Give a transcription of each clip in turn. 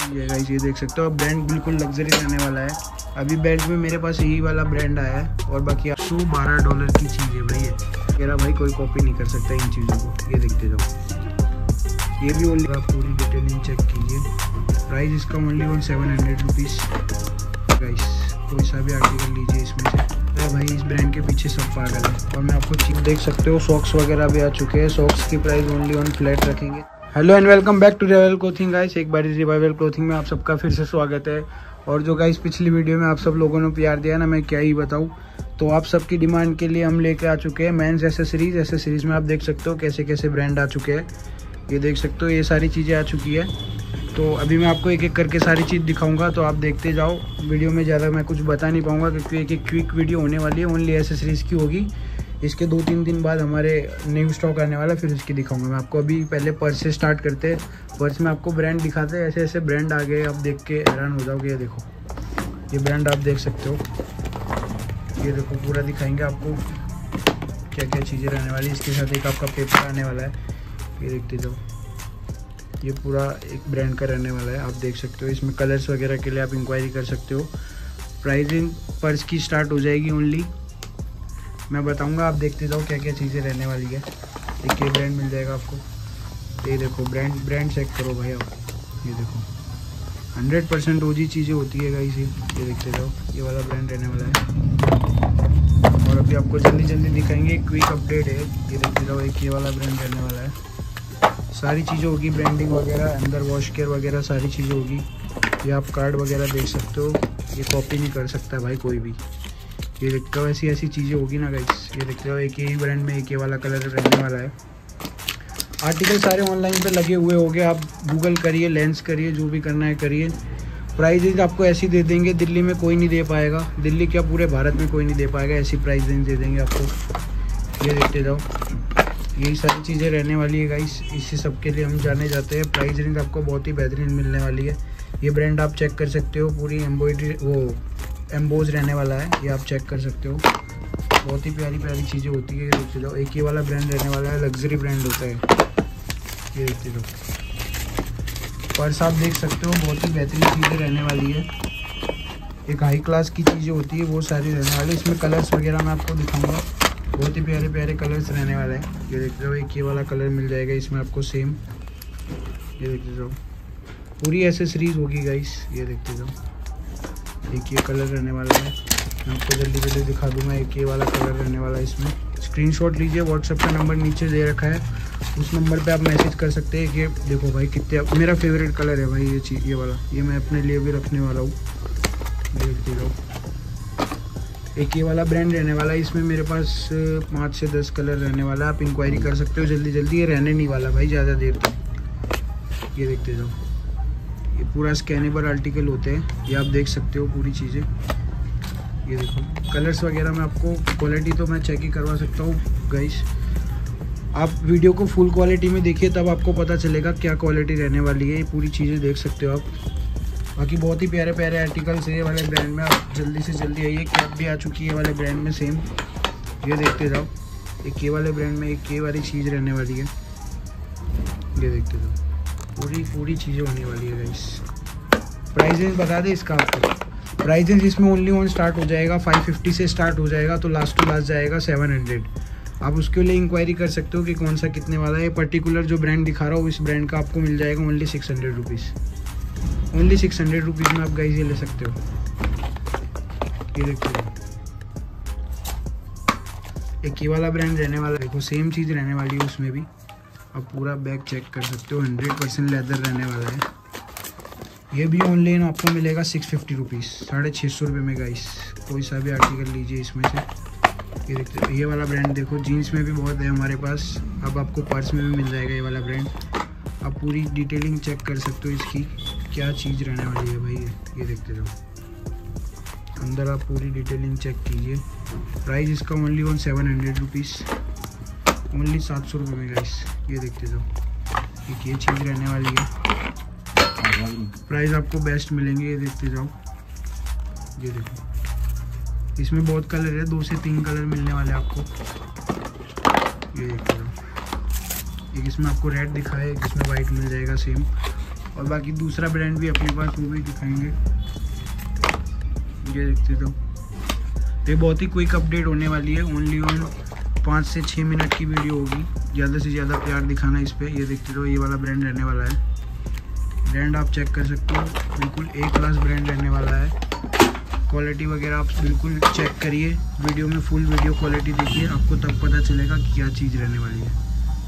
ये गाइस ये देख सकते हो, ब्रांड बिल्कुल लग्जरी रहने वाला है। अभी बेल्ट में मेरे पास यही वाला ब्रांड आया है और बाकी $112 की चीज़ है भाई। ये मेरा भाई कोई कॉपी नहीं कर सकता इन चीज़ों को। ये देखते जाओ, ये भी ओनली, आप पूरी डिटेलिंग चेक कीजिए। प्राइस इसका ओनली 700 रुपीज़ गाइस। कोई सा भी आर्टिकल लीजिए इसमें से। भाई इस ब्रांड के पीछे सब पागल है। और मैं आपको चीज देख सकते हो, सॉक्स वगैरह भी आ चुके हैं। सॉक्स की प्राइस ओनली ऑन फ्लैट रखेंगे। Hello and welcome back to revival clothing guys. एक बार रिवाइवल क्लोथिंग में आप सबका फिर से स्वागत है। और जो गाइस पिछली वीडियो में आप सब लोगों ने प्यार दिया ना, मैं क्या ही बताऊँ। तो आप सबकी डिमांड के लिए हम लेके आ चुके हैं मेंस एसेसरीज। एसेसरीज में आप देख सकते हो कैसे कैसे ब्रांड आ चुके हैं। ये देख सकते हो, ये सारी चीज़ें आ चुकी है। तो अभी मैं आपको एक एक करके सारी चीज़ दिखाऊंगा, तो आप देखते जाओ। वीडियो में ज़्यादा मैं कुछ बता नहीं पाऊंगा क्योंकि एक क्विक वीडियो होने वाली है, ओनली एसेसरीज़ की होगी। इसके 2-3 दिन बाद हमारे न्यू स्टॉक आने वाला, फिर उसकी दिखाऊंगा मैं आपको। अभी पहले पर्स से स्टार्ट करते हैं। पर्स में आपको ब्रांड दिखाते हैं, ऐसे ऐसे ब्रांड आ गए, आप देख के हैरान हो जाओगे। ये देखो, ये ब्रांड आप देख सकते हो। ये देखो, पूरा दिखाएंगे आपको क्या क्या चीज़ें रहने वाली। इसके साथ एक आपका पेपर आने वाला है, ये देखते जाओ। ये पूरा एक ब्रांड का रहने वाला है, आप देख सकते हो। इसमें कलर्स वगैरह के लिए आप इंक्वायरी कर सकते हो। प्राइसिंग पर्स की स्टार्ट हो जाएगी ओनली, मैं बताऊंगा। आप देखते जाओ क्या क्या चीज़ें रहने वाली है। एक ये ब्रांड मिल जाएगा आपको। ये देखो, ब्रांड चेक करो भाई आप। ये देखो 100% ओजी चीज़ें होती है गाइस। ये देखते जाओ, ये वाला ब्रांड रहने वाला है। और अभी आपको जल्दी जल्दी दिखाएंगे, क्विक अपडेट है। ये देखते जाओ, एक ये वाला ब्रांड रहने वाला है। सारी चीज़ें होगी, ब्रांडिंग वगैरह, अंदर वॉश केयर वगैरह सारी चीज़ें होगी। ये आप कार्ड वगैरह देख सकते हो। ये कॉपी नहीं कर सकता भाई कोई भी। ये देखते हो, ऐसी चीज़ें होगी ना गाइस। ये देखते हो, एक ही ब्रांड में एक ये वाला कलर रहने वाला है। आर्टिकल सारे ऑनलाइन पे लगे हुए होंगे, आप गूगल करिए, लेंस करिए, जो भी करना है करिए। प्राइजेज आपको ऐसी दे देंगे, दिल्ली में कोई नहीं दे पाएगा। दिल्ली क्या, पूरे भारत में कोई नहीं दे पाएगा। ऐसी प्राइस रेंज दे देंगे आपको। ये देखते जाओ, यही सारी चीज़ें रहने वाली है गाइस। इसी सब के लिए हम जाने जाते हैं। प्राइस रेंज आपको बहुत ही बेहतरीन मिलने वाली है। ये ब्रांड आप चेक कर सकते हो, पूरी एम्ब्रॉयडरी वो एम्बोज रहने वाला है। ये आप चेक कर सकते हो, बहुत ही प्यारी प्यारी चीज़ें होती है। देखते जाओ, एक ये वाला ब्रांड रहने वाला है, लग्जरी ब्रांड होता है। ये देखते जाओ, पर्स आप देख सकते हो, बहुत ही बेहतरीन चीज़ें रहने वाली है। एक हाई क्लास की चीज़ें होती है, वो सारी रहने वाली है। इसमें कलर्स वगैरह मैं आपको दिखाऊँगा, बहुत ही प्यारे प्यारे कलर्स रहने वाले हैं। ये देखते जाओ, एक ये वाला कलर मिल जाएगा इसमें आपको सेम। ये देखते जाओ, पूरी एसेसरीज होगी गाइस। ये देखते जाओ, एक ये कलर रहने वाला है, मैं आपको जल्दी जल्दी दिखा दूंगा। एक ये वाला कलर रहने वाला है। इसमें स्क्रीनशॉट लीजिए, व्हाट्सएप का नंबर नीचे दे रखा है, उस नंबर पे आप मैसेज कर सकते हैं। कि देखो भाई, कितने मेरा फेवरेट कलर है भाई ये चीज़, ये वाला, ये मैं अपने लिए भी रखने वाला हूँ। ये देखते जाओ, एक ये वाला ब्रांड रहने वाला है। इसमें मेरे पास 5 से 10 कलर रहने वाला है, आप इंक्वायरी कर सकते हो जल्दी जल्दी। ये रहने नहीं वाला भाई ज़्यादा देर तक। ये देखते जाओ, ये पूरा स्कैनेबल आर्टिकल होते हैं, ये आप देख सकते हो पूरी चीज़ें। ये देखो, कलर्स वगैरह में आपको क्वालिटी तो मैं चेक ही करवा सकता हूँ गाइस। आप वीडियो को फुल क्वालिटी में देखिए, तब आपको पता चलेगा क्या क्वालिटी रहने वाली है। ये पूरी चीज़ें देख सकते हो आप। बाकी बहुत ही प्यारे प्यारे आर्टिकल्स है ये वाले ब्रांड में, आप जल्दी से जल्दी आइए। कैप भी आ चुकी है वाले ब्रांड में सेम। ये देखते जाओ, एक ये वाले ब्रांड में एक ये वाली चीज़ रहने वाली है। ये देखते जाओ, पूरी चीज़ें होने वाली है गाइस। प्राइजेस बता दें इसका आपको। प्राइजेस इसमें ओनली ऑन स्टार्ट हो जाएगा 550 से स्टार्ट हो जाएगा, तो लास्ट टू लास्ट जाएगा 700। आप उसके लिए इंक्वायरी कर सकते हो कि कौन सा कितने वाला है। पर्टिकुलर जो ब्रांड दिखा रहा हूँ, इस ब्रांड का आपको मिल जाएगा ओनली 600 रुपीज़। ओनली 600 रुपीज़ में आप गाइस ये ले सकते हो। ये देखते हो, एक ये वाला ब्रांड रहने वाला है। देखो, सेम चीज़ रहने वाली है उसमें भी। आप पूरा बैग चेक कर सकते हो, 100% लेदर रहने वाला है। ये भी ऑनलाइन आपको मिलेगा 650 रुपीज़, 650 रुपये में गाइस। कोई सा भी आर्टिकल लीजिए इसमें से। ये देखते हो, ये वाला ब्रांड देखो, जीन्स में भी बहुत है हमारे पास। अब आपको पर्स में भी मिल जाएगा ये वाला ब्रांड। आप पूरी डिटेलिंग चेक कर सकते हो इसकी, क्या चीज़ रहने वाली है भाई। ये देखते जाओ, अंदर आप पूरी डिटेलिंग चेक कीजिए। प्राइस इसका ओनली 700 रुपीज़, ओनली 700 रुपये में गाइस। ये देखते जाओ, एक ये चीज़ रहने वाली है। प्राइस आपको बेस्ट मिलेंगे। ये देखते जाओ, ये देखो, इसमें बहुत कलर है, 2 से 3 कलर मिलने वाले आपको। ये देखते जाओ, एक इसमें आपको रेड दिखा है, एक इसमें वाइट मिल जाएगा सेम। और बाकी दूसरा ब्रांड भी अपने पास वो भी दिखाएंगे, ये देखते तो। ये बहुत ही क्विक अपडेट होने वाली है, ओनली ऑन 5 से 6 मिनट की वीडियो होगी, ज़्यादा से ज़्यादा प्यार दिखाना इस पर। ये देखते रहो, ये वाला ब्रांड रहने वाला है। ब्रांड आप चेक कर सकते हो, बिल्कुल A क्लास ब्रांड रहने वाला है। क्वालिटी वगैरह आप बिल्कुल चेक करिए, वीडियो में फुल वीडियो क्वालिटी देखिए, आपको तब पता चलेगा कि क्या चीज़ रहने वाली है।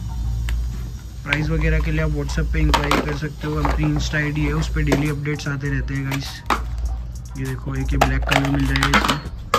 प्राइस वगैरह के लिए आप व्हाट्सएप पे इंक्वायरी कर सकते हो। अपनी इंस्टा ID है, उस पर डेली अपडेट्स आते रहते हैं गाइस। ये देखो, एक ये ब्लैक कलर मिल जाएगा इसमें,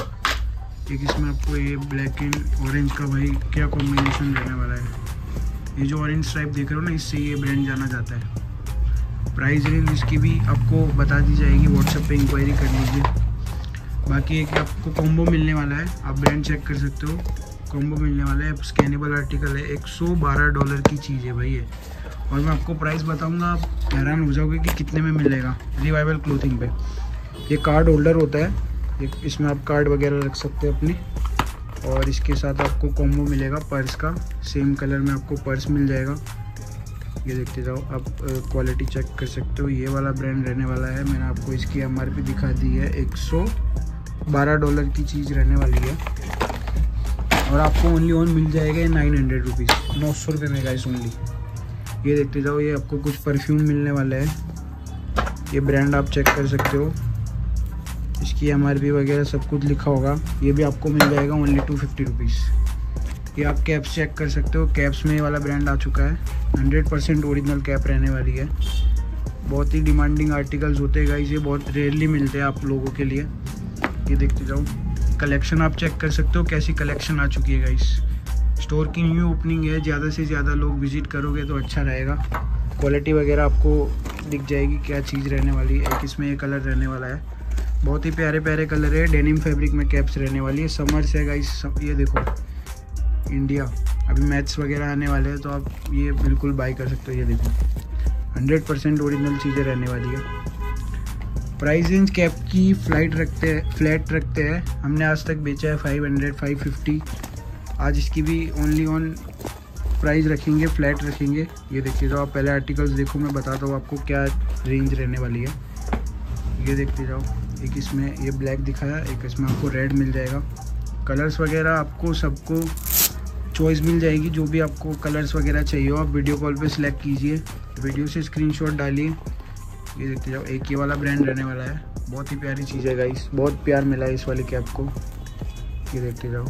एक इसमें आपको ये ब्लैक एंड ऑरेंज का भाई क्या कॉम्बिनेशन रहने वाला है। ये जो ऑरेंज स्ट्राइप देख रहे हो ना, इससे ये ब्रांड जाना जाता है। प्राइस रेंज इसकी भी आपको बता दी जाएगी, व्हाट्सएप पे इंक्वायरी कर लीजिए। बाकी एक आपको कॉम्बो मिलने वाला है, आप ब्रांड चेक कर सकते हो। कॉम्बो मिलने वाला है, स्कैनेबल आर्टिकल है, $112 की चीज़ है भाई ये। और मैं आपको प्राइस बताऊंगा, आप हैरान हो जाओगे कि कितने में मिलेगा। रिवाइवल क्लोथिंग पे ये कार्ड होल्डर होता है, इसमें आप कार्ड वगैरह रख सकते हैं अपने। और इसके साथ आपको कॉम्बो मिलेगा पर्स का, सेम कलर में आपको पर्स मिल जाएगा। ये देखते जाओ, आप क्वालिटी चेक कर सकते हो। ये वाला ब्रांड रहने वाला है, मैंने आपको इसकी MRP दिखा दी है, $112 की चीज़ रहने वाली है। और आपको ओनली ऑन मिल जाएगा 900 रुपीज़, 900 रुपये में गाइस ओनली। ये देखते जाओ, ये आपको कुछ परफ्यूम मिलने वाला है। ये ब्रांड आप चेक कर सकते हो, इसकी MRP वगैरह सब कुछ लिखा होगा। ये भी आपको मिल जाएगा ओनली 250 रुपीज़। ये आप कैप्स चेक कर सकते हो, कैप्स में ये वाला ब्रांड आ चुका है, 100% ओरिजिनल कैप रहने वाली है। बहुत ही डिमांडिंग आर्टिकल्स होते हैं गाइस, ये बहुत रेयरली मिलते हैं आप लोगों के लिए। ये देखते जाओ, कलेक्शन आप चेक कर सकते हो, कैसी कलेक्शन आ चुकी है गाइस। स्टोर की न्यू ओपनिंग है, ज़्यादा से ज़्यादा लोग विजिट करोगे तो अच्छा रहेगा। क्वालिटी वगैरह आपको दिख जाएगी क्या चीज़ रहने वाली है। एक इसमें ये कलर रहने वाला है, बहुत ही प्यारे प्यारे कलर है, डेनिम फैब्रिक में कैप्स रहने वाली है। समर से गाइस, ये देखो इंडिया, अभी मैच वगैरह आने वाले हैं तो आप ये बिल्कुल बाई कर सकते हो। ये देखो 100% ओरिजिनल चीज़ें रहने वाली है। प्राइस रेंज कैप की फ्लैट रखते हैं, हमने आज तक बेचा है 500, 550। आज इसकी भी ओनली ऑन प्राइस रखेंगे, फ्लैट रखेंगे। ये देखिए जाओ, आप पहले आर्टिकल्स देखो, मैं बताता हूँ आपको क्या रेंज रहने वाली है। ये देखते जाओ, एक इसमें ये ब्लैक दिखाया, एक इसमें आपको रेड मिल जाएगा। कलर्स वगैरह आपको सबको चॉइस मिल जाएगी, जो भी आपको कलर्स वगैरह चाहिए हो आप वीडियो कॉल पे सिलेक्ट कीजिए, वीडियो से स्क्रीनशॉट डालिए। ये देखते जाओ, एक ये वाला ब्रांड रहने वाला है, बहुत ही प्यारी चीज़ है गाइस, बहुत प्यार मिला है इस वाली कैप को। ये देखते जाओ,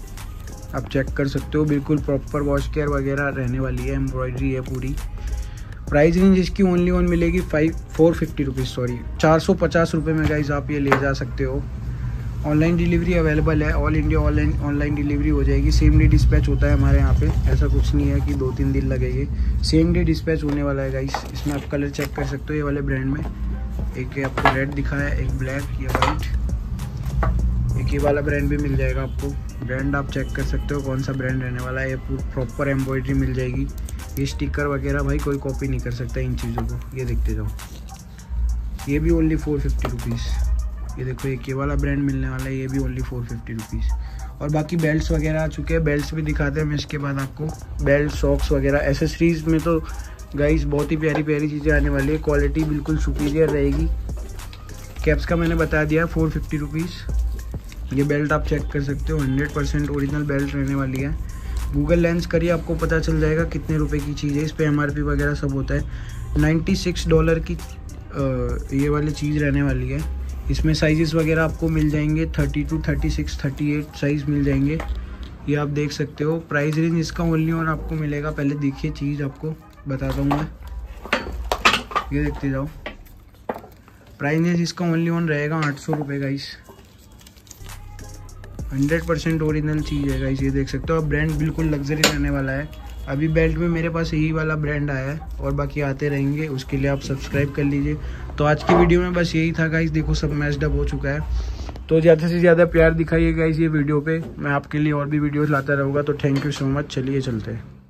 आप चेक कर सकते हो, बिल्कुल प्रॉपर वॉश केयर वगैरह रहने वाली है, एम्ब्रॉयडरी है पूरी। प्राइस रेंज इसकी ओनली ऑन मिलेगी 450 रुपीज़, सॉरी 450 रुपये में गाइस आप ये ले जा सकते हो। ऑनलाइन डिलीवरी अवेलेबल है, ऑल इंडिया ऑनलाइन डिलीवरी हो जाएगी। सेम डे डिस्पैच होता है हमारे यहाँ पे, ऐसा कुछ नहीं है कि 2-3 दिन लगेंगे, सेम डे डिस्पैच होने वाला है गाइस। इसमें आप कलर चेक कर सकते हो, ये वाले ब्रांड में एक आपको रेड दिखाया, एक ब्लैक, ये वाइट, एक ये वाला ब्रांड भी मिल जाएगा आपको। ब्रांड आप चेक कर सकते हो कौन सा ब्रांड रहने वाला है। ये प्रॉपर एम्ब्रॉयडरी मिल जाएगी, ये स्टिकर वगैरह भाई कोई कॉपी नहीं कर सकता इन चीज़ों को। ये देखते जाओ, ये भी ओनली 450 रुपीज़। ये देखो, एक ये वाला ब्रांड मिलने वाला है, ये भी ओनली 450 रुपीज़। और बाकी बेल्ट्स वगैरह आ चुके हैं, बेल्ट्स भी दिखाते हैं मैं इसके बाद आपको। बेल्ट, सॉक्स वगैरह, एसेसरीज़ में तो गाइस बहुत ही प्यारी प्यारी चीज़ें आने वाली है, क्वालिटी बिल्कुल सुपीरियर रहेगी। कैप्स का मैंने बता दिया 450 रुपीज़। ये बेल्ट आप चेक कर सकते हो, 100% ओरिजिनल बेल्ट रहने वाली है। गूगल लेंस करिए, आपको पता चल जाएगा कितने रुपए की चीज़ है। इस पर MRP वगैरह सब होता है। $96 की ये वाली चीज़ रहने वाली है। इसमें साइजेस वगैरह आपको मिल जाएंगे, 32, 36, 38 साइज़ मिल जाएंगे, ये आप देख सकते हो। प्राइस रेंज इसका ओनली ऑन आपको मिलेगा, पहले देखिए चीज़ आपको बताता हूँ मैं। ये देखते जाओ, प्राइस रेंज इसका ओनली ऑन रहेगा 800 रुपये गाइस। 100% ओरिजिनल चीज़ है गाइस, ये देख सकते हो। ब्रांड बिल्कुल लग्जरी रहने वाला है। अभी बेल्ट में मेरे पास यही वाला ब्रांड आया है और बाकी आते रहेंगे, उसके लिए आप सब्सक्राइब कर लीजिए। तो आज की वीडियो में बस यही था गाइस, देखो सब मैच्ड अप हो चुका है, तो ज़्यादा से ज़्यादा प्यार दिखाइए गाइस ये वीडियो पे। मैं आपके लिए और भी वीडियोस लाता रहूँगा, तो थैंक यू सो मच। चलिए चलते हैं।